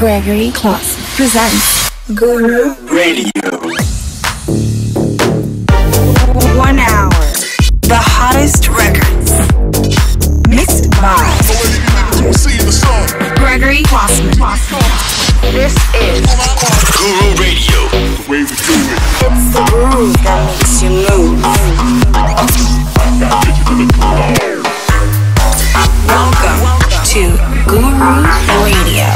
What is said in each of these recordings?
Gregory Kloss presents Guru Radio. 1 hour. The hottest records. Mixed by Gregory Klossman. This is Guru Radio. The way we do it. It's the groove that makes you move. Welcome to Guru Radio.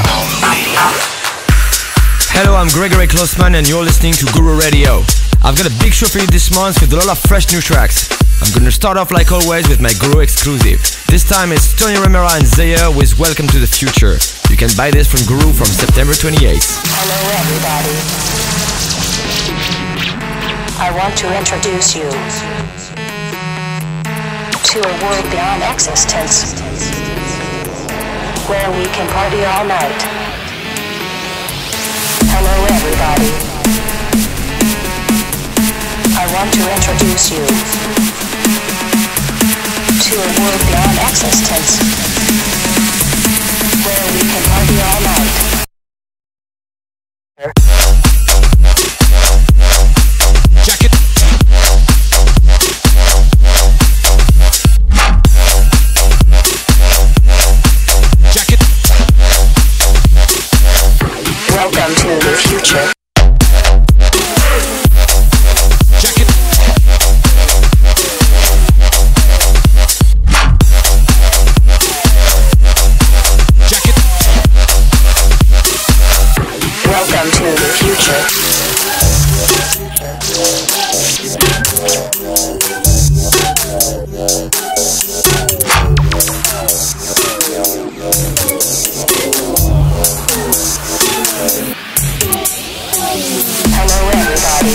Hello, I'm Gregory Klossman and you're listening to Guru Radio. I've got a big show for you this month with a lot of fresh new tracks. I'm gonna start off like always with my Guru exclusive. This time it's Tony Romera and Zaya with Welcome to the Future. You can buy this from Guru from September 28th. Hello everybody. I want to introduce you to a world beyond existence, where we can party all night. Hello everybody. I want to introduce you to a world beyond existence, where we can party all night. Jacket. Jacket. Welcome to the future. Jacket. Jacket. Welcome to the future. Hello everybody.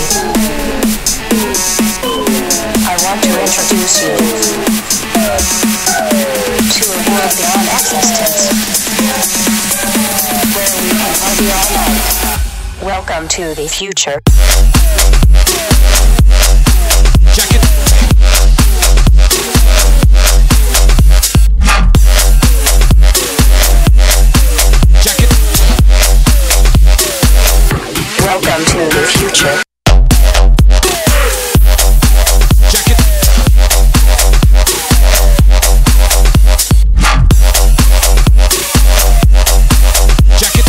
I want to introduce you to a world beyond existence, where we can party all night. Welcome to the future. Jacket. Jacket. Welcome to the future. Jacket. Jacket.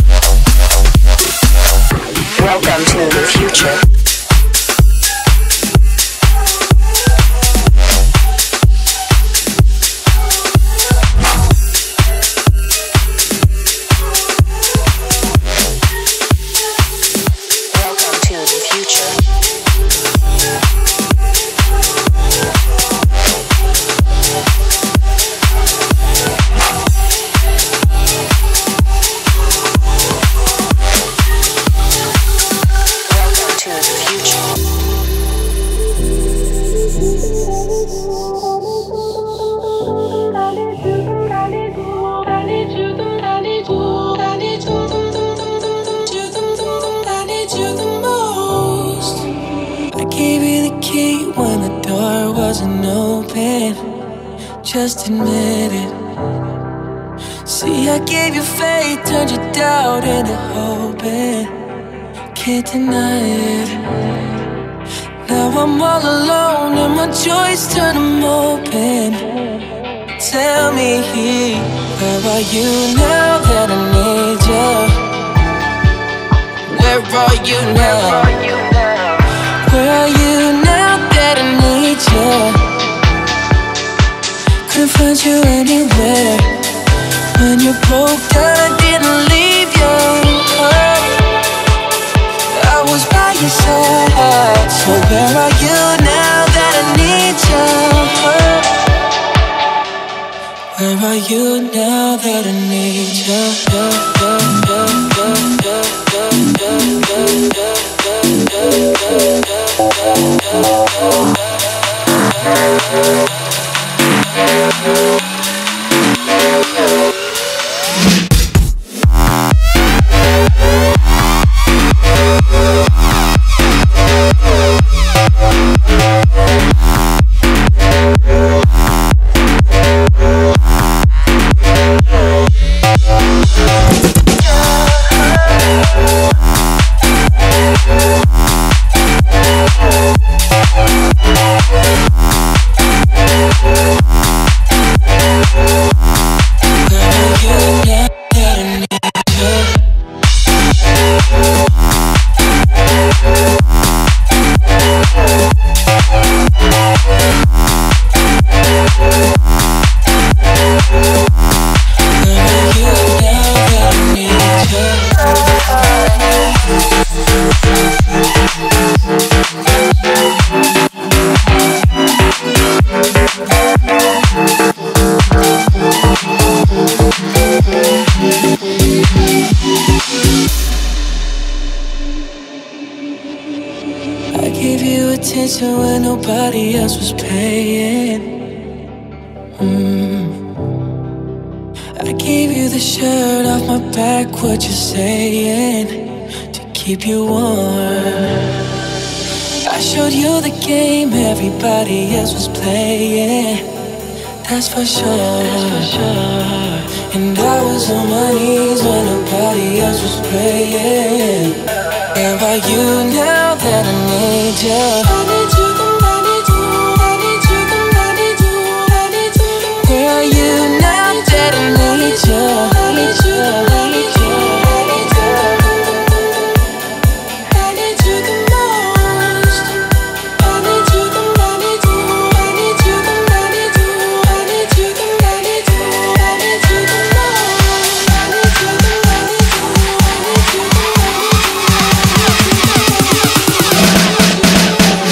Welcome to the future. Welcome to the future. Welcome to the future. I gave you the key when the door wasn't open. Just admit it. See, I gave you faith, turned your doubt into hoping. Can't deny it. Now I'm all alone and my joys turn them open. Tell me, where are you now that I need you? Where are you now? Where are you now that I need you? Couldn't find you anywhere. When you broke down, I didn't leave you. I was by your side. So where are you now that I need you? Where are you now that I need you? I gave you attention when nobody else was paying. I gave you the shirt off my back, what you saying, to keep you warm. I showed you the game everybody else was playing, that's for sure. And I was on my knees when nobody else was praying. And by you now that I need you, I need you, I need you, I need you, I need you, I need you. Where are you now that I need you? I need you, I need you, I need you. I need you the most. I need you, I need you, I need you, I need you, I need you, I need you, I need you the most. I need you, I need you, I need you, I need you.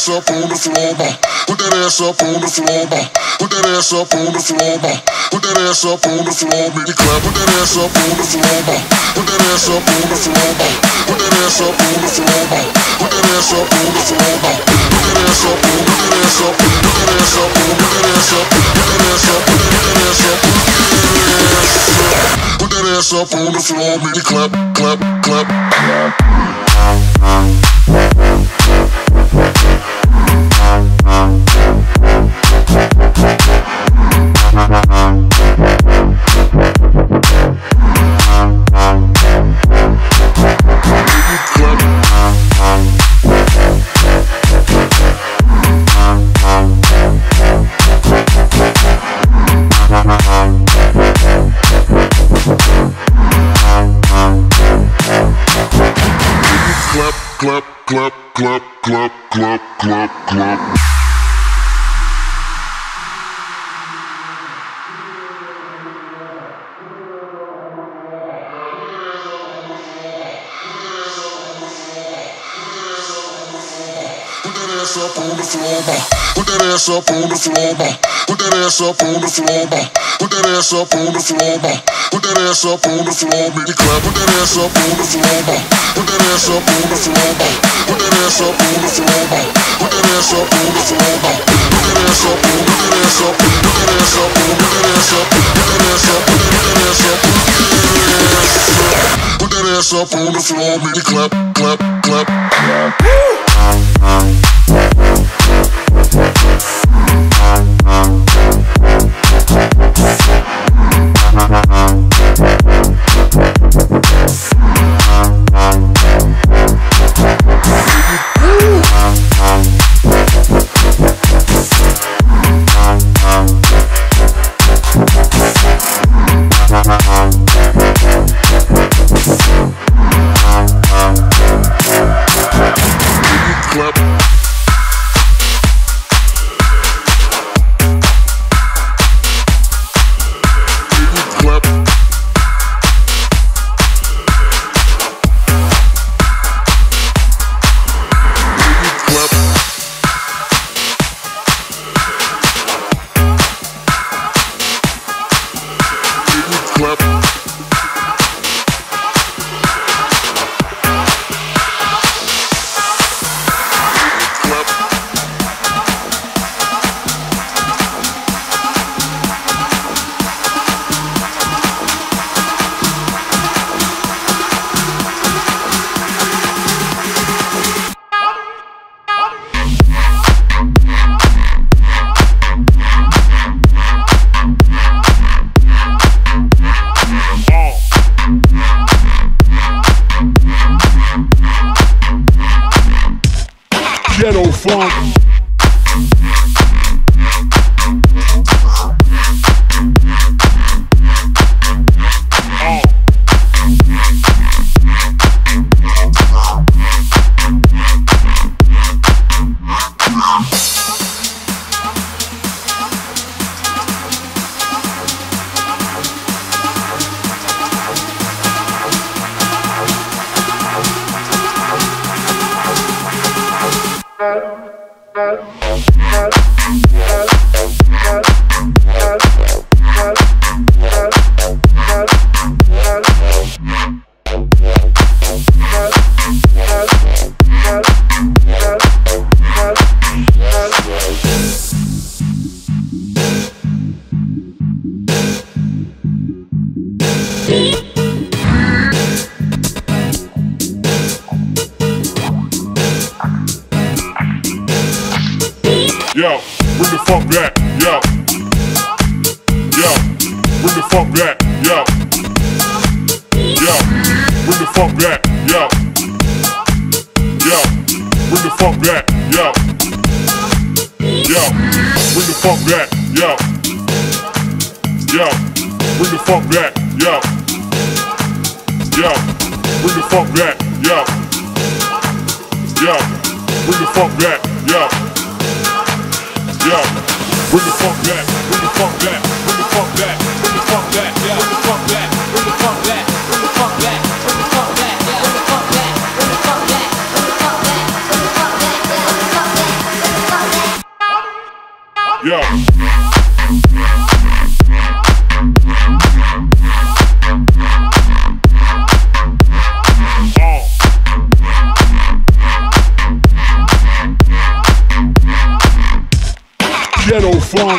ass up on the floor, ma. Put that ass up on the floor, ma. Put that ass up on the floor, ma. Put that ass up on the floor, make it clap. Put that ass up on the floor, ma. Put that ass up on the floor, ma. Put that ass up on the floor, ma. Put that ass up on the floor, ma. Put that ass up on, put that ass up, put that ass up on, put that ass up, put that ass up, put that ass up, put that ass up on the floor, make it clap, clap, clap. Clap, clap, clap, clap, clap, clap, clap. Up on the floor, ma. Put that ass up on the floor, ma. Put that ass up on the floor, ma. Put that ass up on the floor, ma. Put that ass up on the floor, make it clap. Put that ass up on the floor, ma. Put that ass up on the floor, ma. Put that ass up on the floor, ma. Put that ass up on the floor, ma. Put that ass up on, put that ass up, put that ass up, put that ass up, put that ass up, put that ass up, put that ass up on the floor, make it clap, clap, clap. Ghetto funk. Yo, bring the funk back, yo. Yo, bring the funk back, yo. Yo, bring the funk back, yo. Yo, bring the funk back, yo. Yo, bring the funk back, yo. Yo, bring the funk back, yo. Yo, bring the funk back, yo. Yo, bring the funk back, yo. Yo, bring the funk back, bring the funk back, bring the funk back, bring the funk back, yeah, bring the funk back, bring the funk back, bring the funk back, bring the funk back, yeah, bring the funk back, bring the funk back, bring the funk back, bring the funk back, bring the funk back, bring the funk back, Ghetto funk.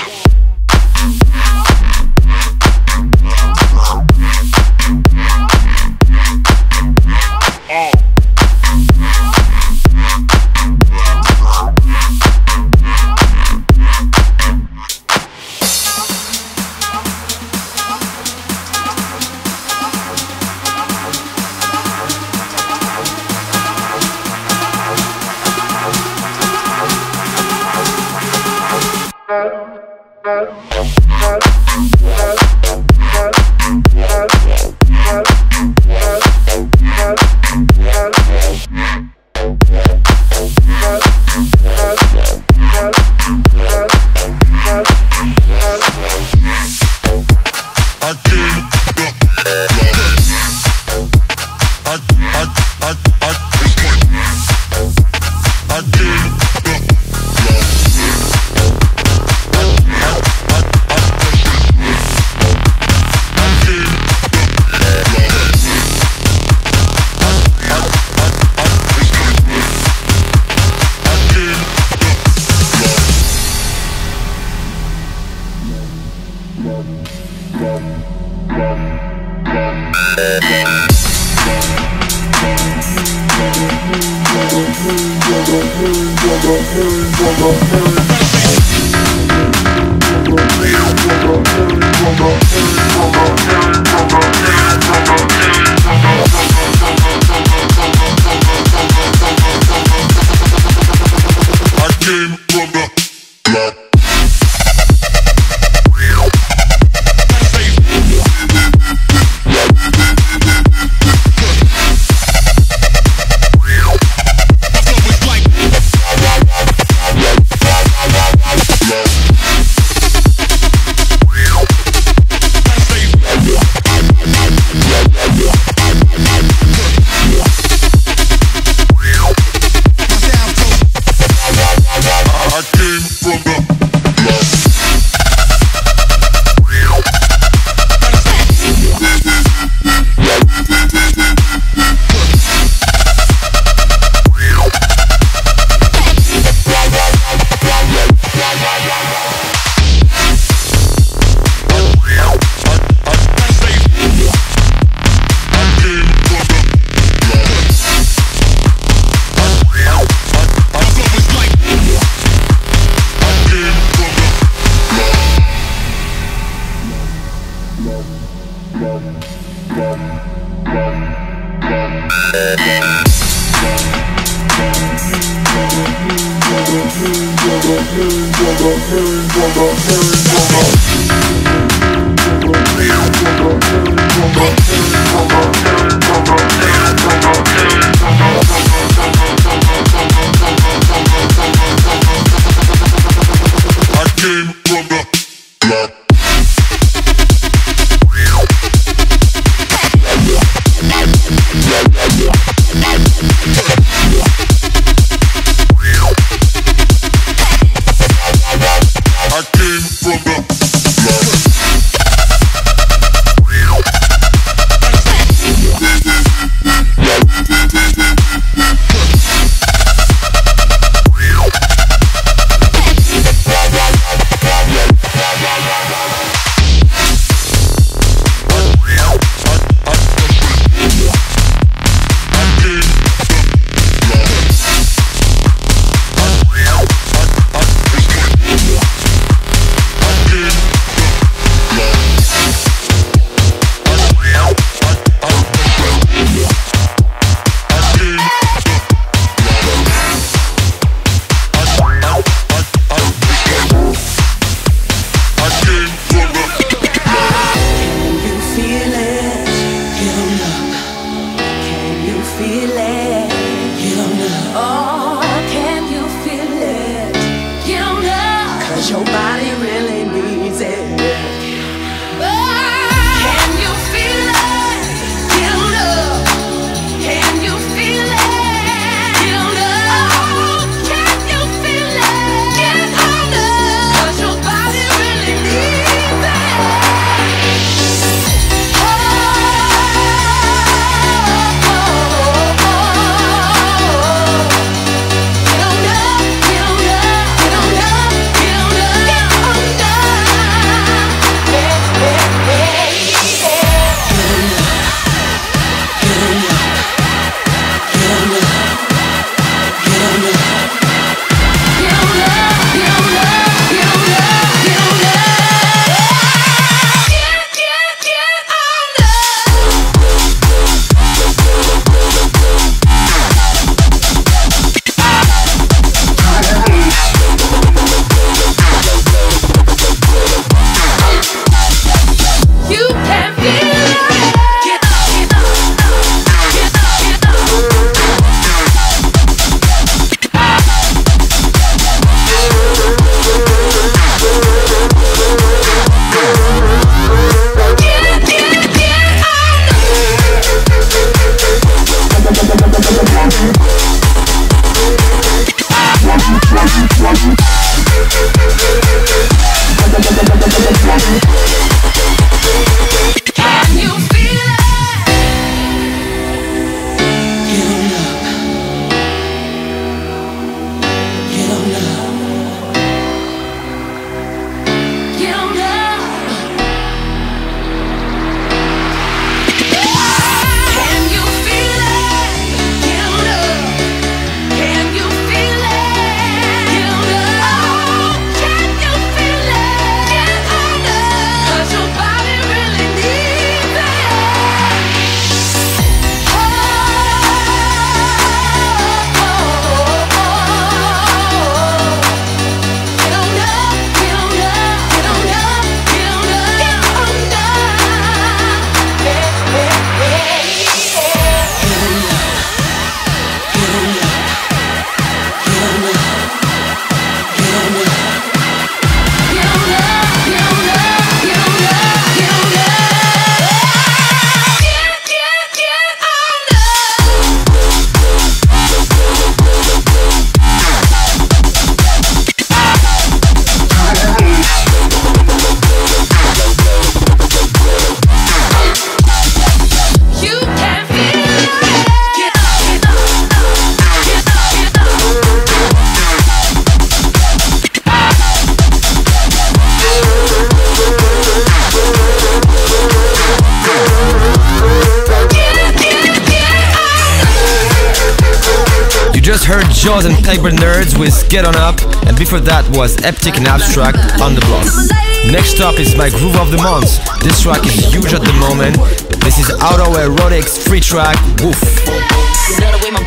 Jaws and Paper Nerds with Get On Up, and before that was Eptic and Abstract on the block. Next up is my Groove of the Month. This track is huge at the moment. This is Outer Erotics free track, Woof. Keep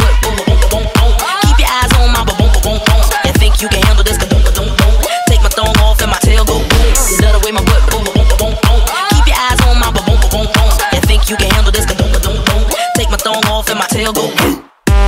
your eyes on my and think you can handle this. Take my thong off and my tail go boom. Love the way my butt boom. Keep your eyes on my and think you can handle this. Take my thong off and my tail go boom.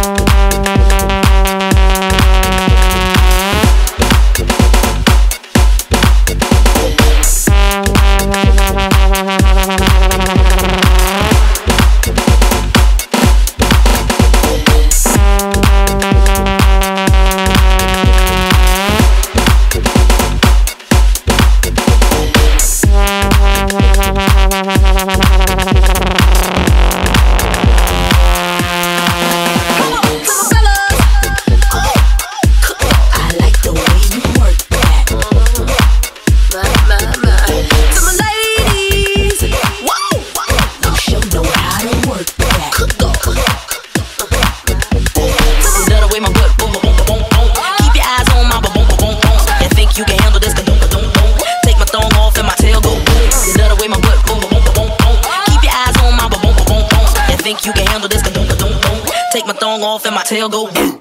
You can handle this, take my thong off and my tail go boom.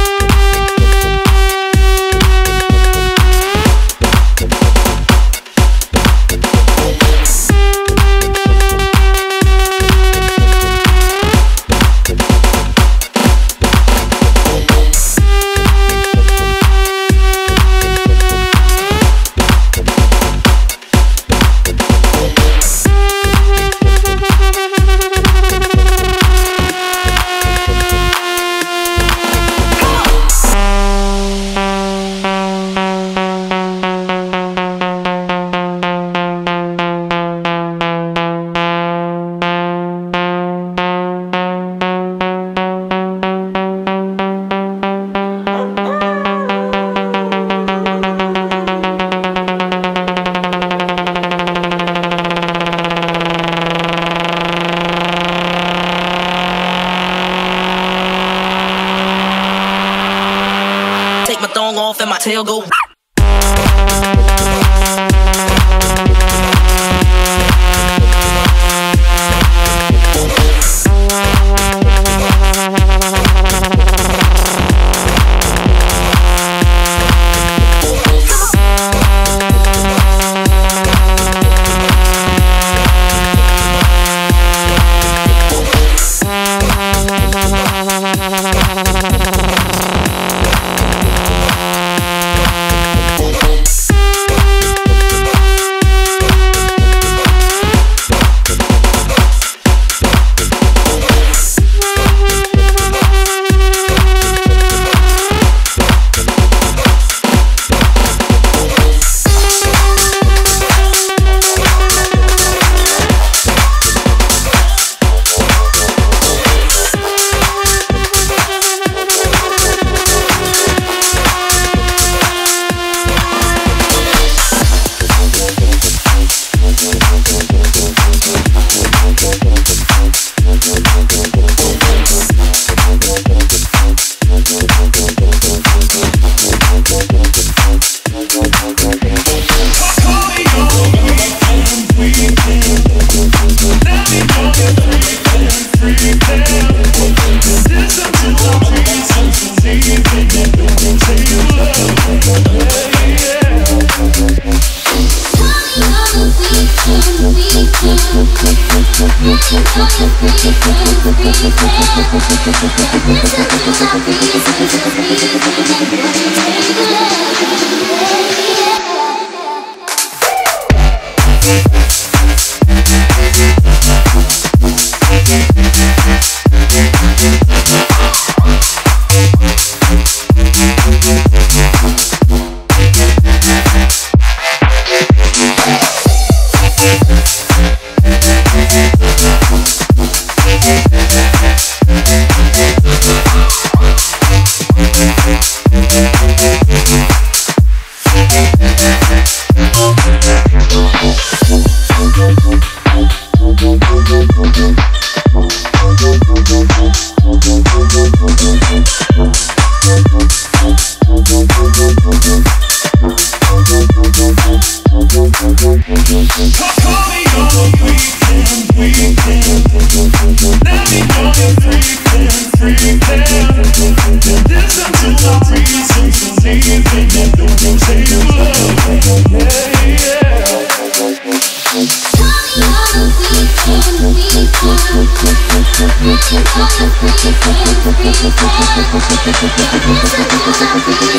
Take my thong off and my tail go.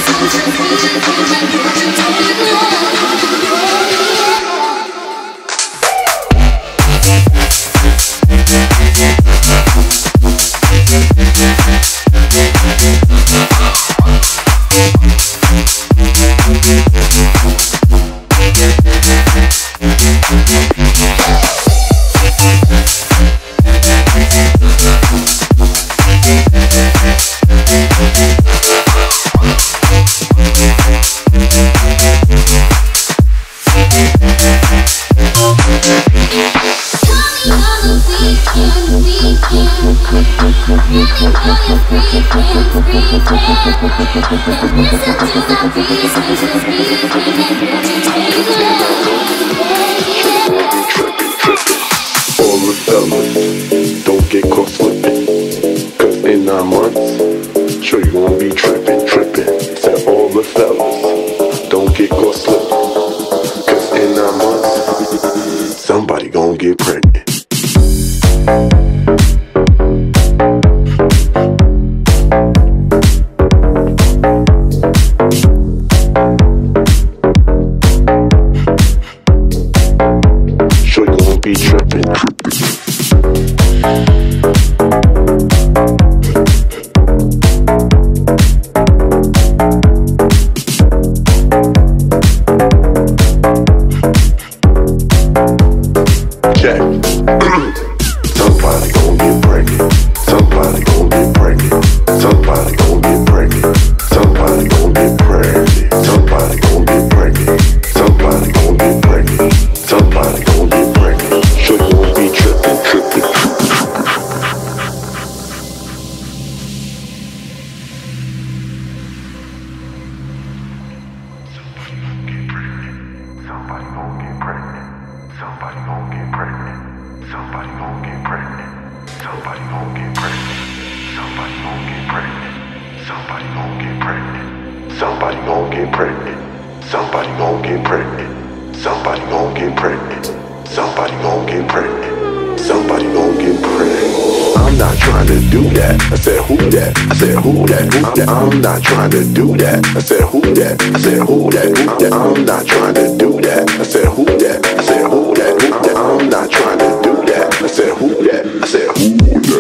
I'm not trying to do that. I said, who that? I said, who that? Who that? I'm not trying to do that. I said, who that? I said, who that? Who that? I'm not trying to do that. I said, who that? I said, who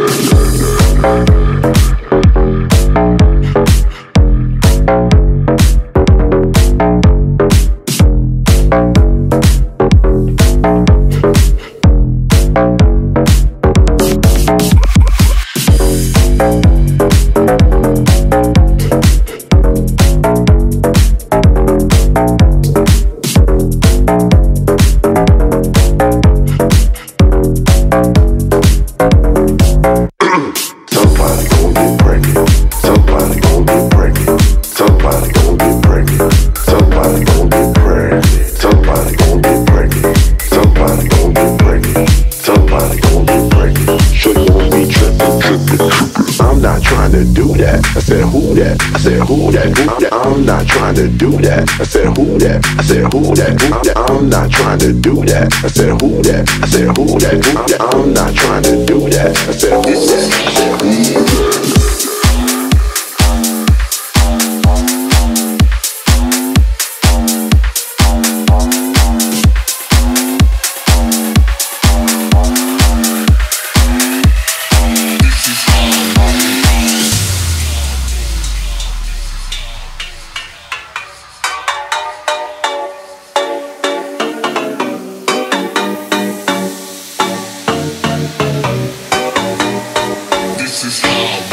that? I'm not trying to do that. I said, who that? I said, who that? Who that? I'm not trying to do that. I said, who that? I said, who that? Who that? I'm not trying to do that. I said, who that? I said, who that? This is how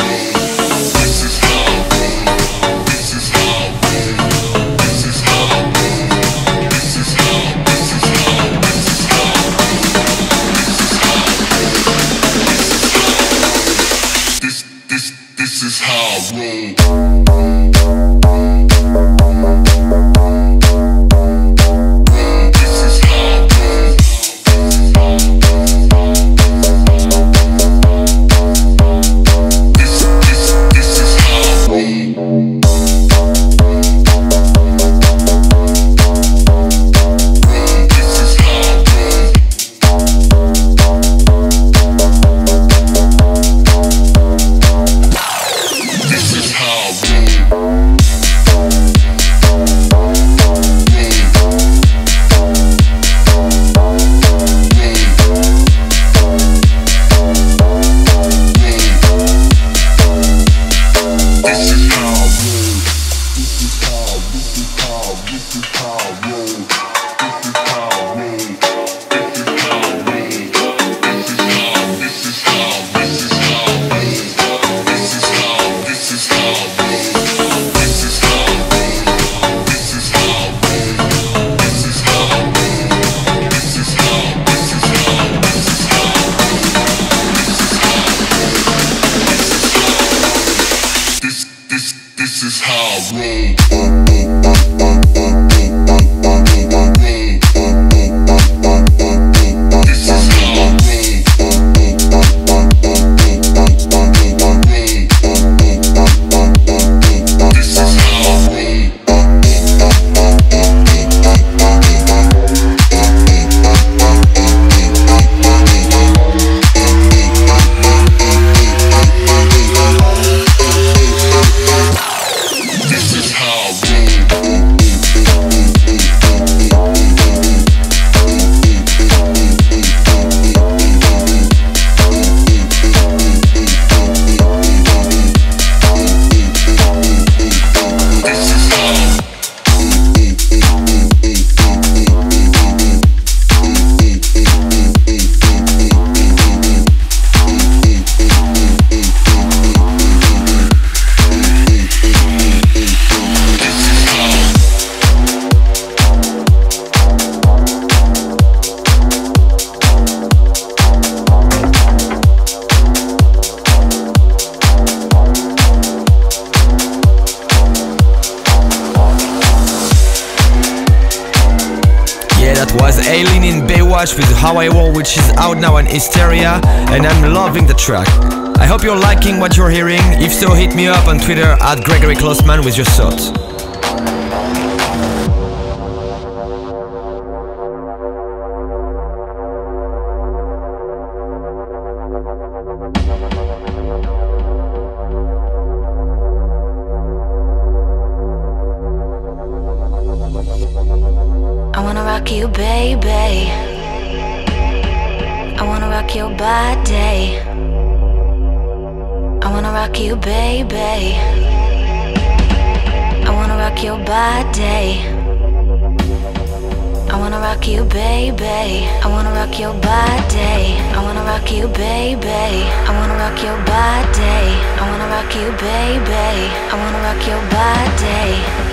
This is how I Aileen in Baywatch with How I Roll, which is out now on Hysteria, and I'm loving the track. I hope you're liking what you're hearing. If so, hit me up on Twitter at Gregory Klossman with your thoughts. I wanna rock you, baby. I wanna rock your body. I wanna rock you, baby. I wanna rock your body. I wanna rock you, baby. I wanna rock your body. I wanna rock you, baby. I wanna rock your body. I wanna rock you, baby. I wanna rock your body.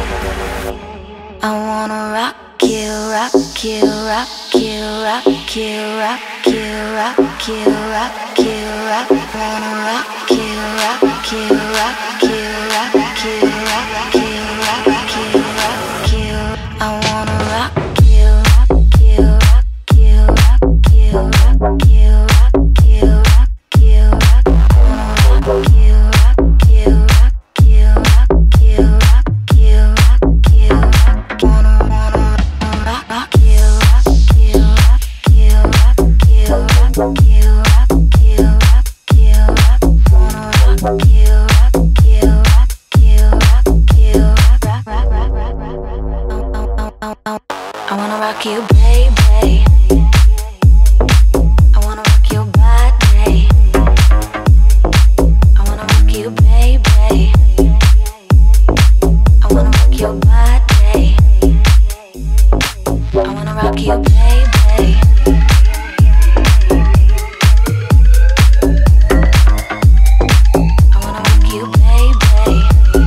I wanna rock you, rock you, rock you, rock you, rock you, rock you, rock you, rock. Wanna rock you, rock you, rock you, rock you, rock you, rock you, rock you. I wanna rock you, rock you, rock you, rock you, rock you, rock you, rock you, rock. Wanna rock you, rock you, rock you, rock you, rock you, rock you, rock. Wanna rock you, rock you, rock you, rock you, rock you, rock you, rock you, rock. Wanna rock you, rock you, rock you, rock you, rock, rock, rock, rock, rock, rock. I wanna rock you, baby. I wanna rock your body. I wanna rock you, baby. I wanna rock your body. I wanna rock you, baby. I wanna rock you, baby.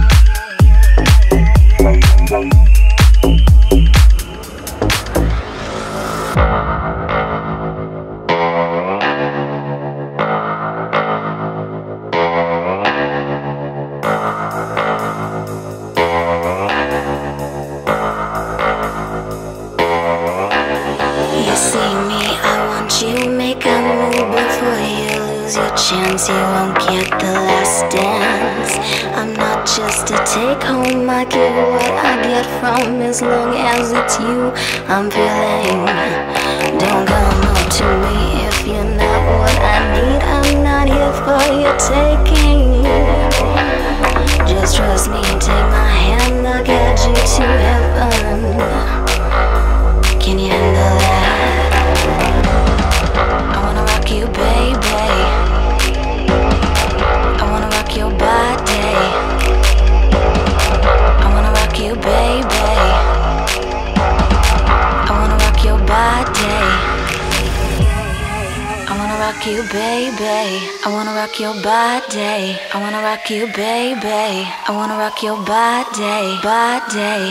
You see me, I want you, make a move before you lose your chance. You won't get the last dance. I'm not just a take home, I give what I get from, as long as it's you I'm feeling. Don't come up to me if you're not what I need. I'm not here for your taking. Just trust me, take my hand, I'll get you to heaven. Can you handle that? I wanna rock you, baby. I wanna rock your body. I wanna rock you, baby. you, baby. I wanna rock your body. I wanna rock you, baby. I wanna rock your body, body,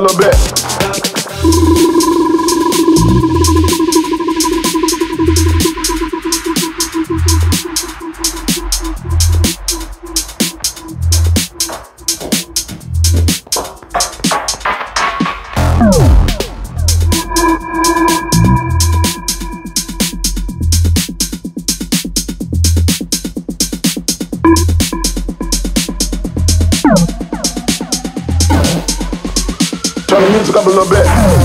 little bit. Turn the music up a little bit.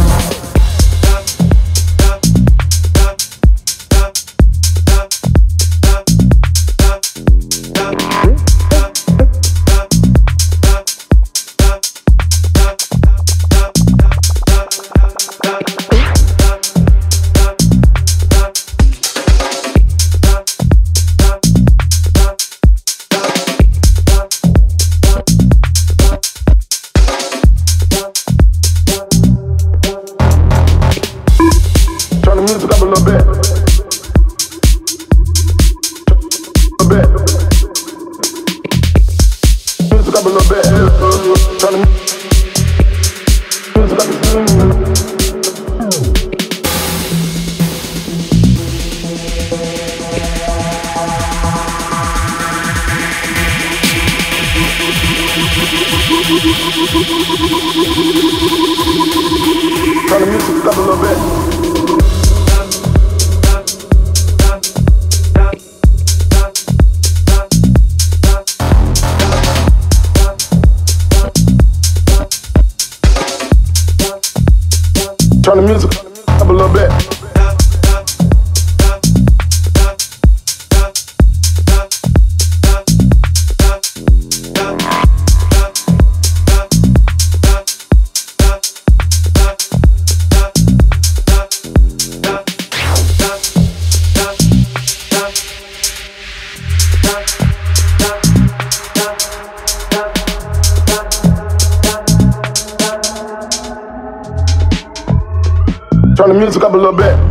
Turn the music up a little bit. Turn the music up a little bit.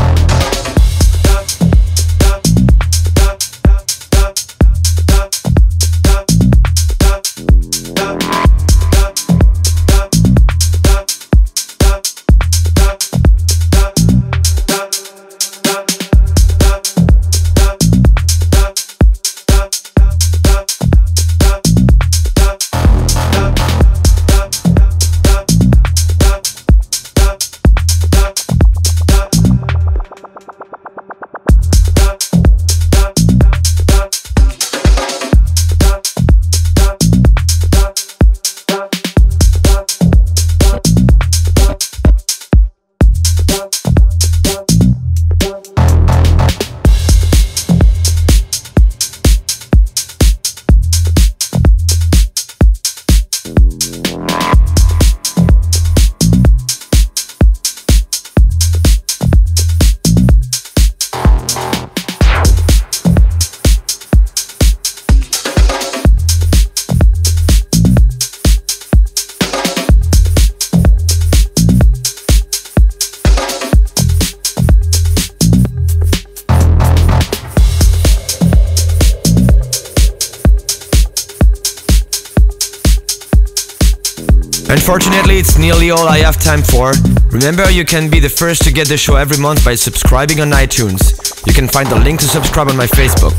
Unfortunately, it's nearly all I have time for. Remember, you can be the first to get the show every month by subscribing on iTunes. You can find the link to subscribe on my Facebook.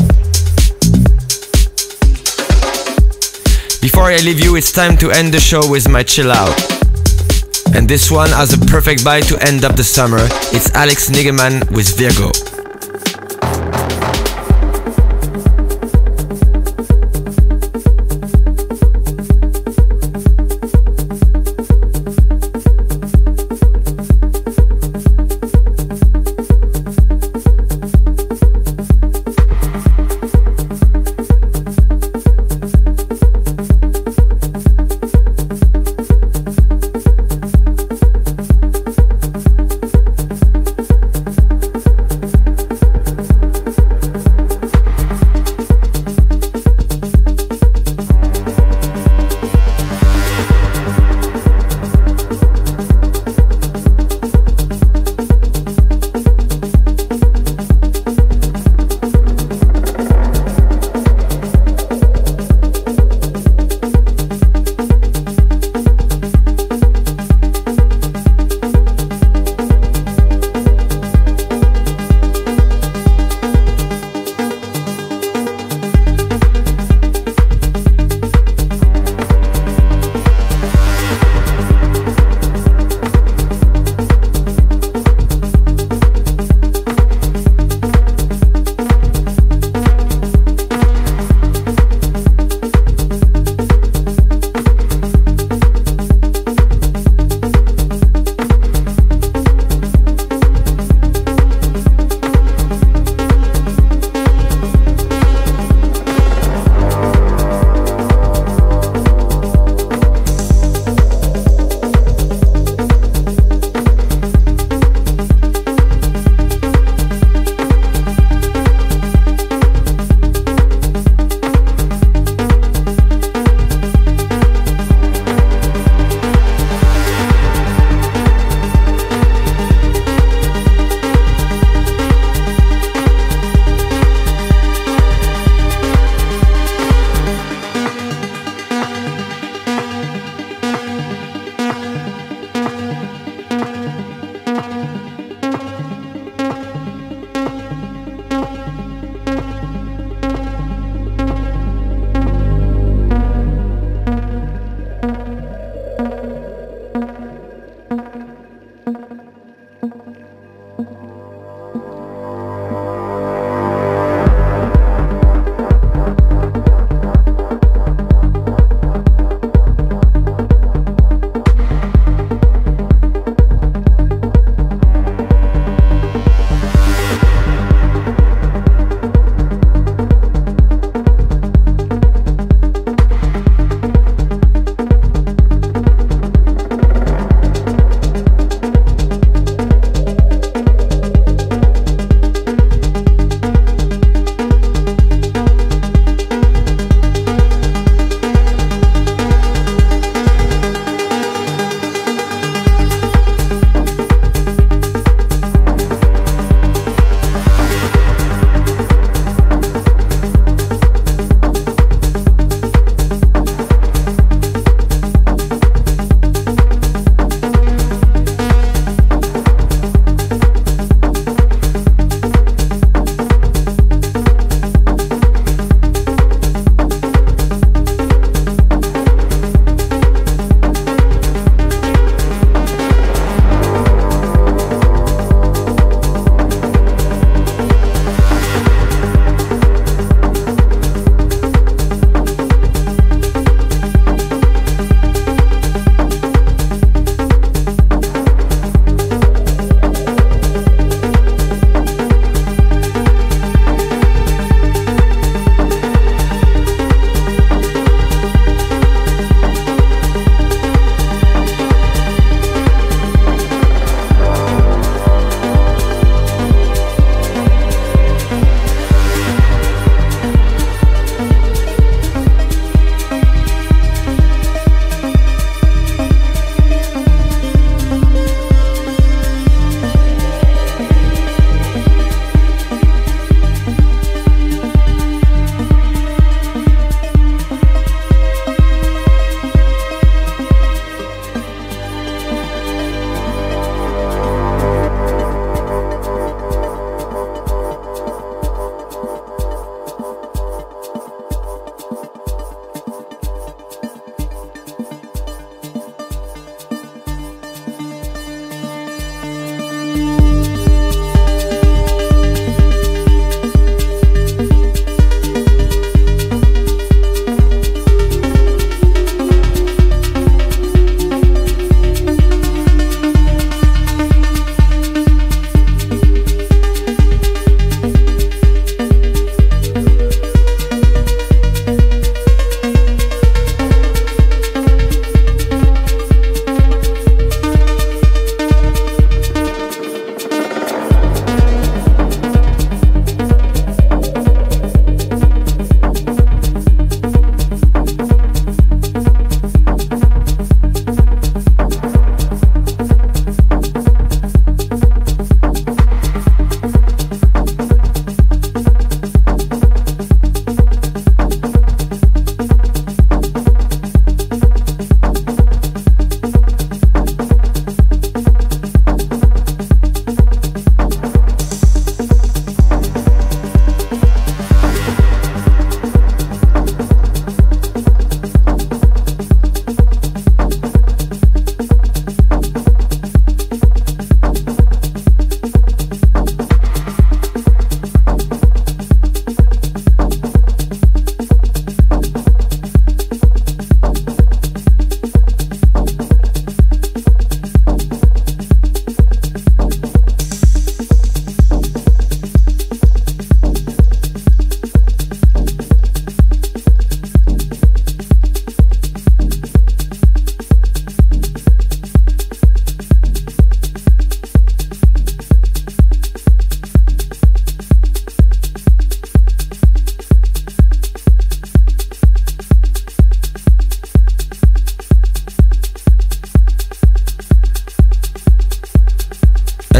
Before I leave you, it's time to end the show with my chill out. And this one has a perfect bite to end up the summer. It's Alex Nigeman with Virgo.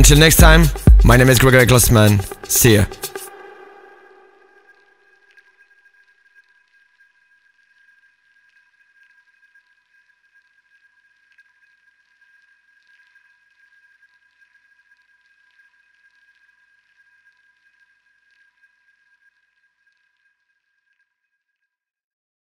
Until next time, my name is Gregory Klossman. See ya.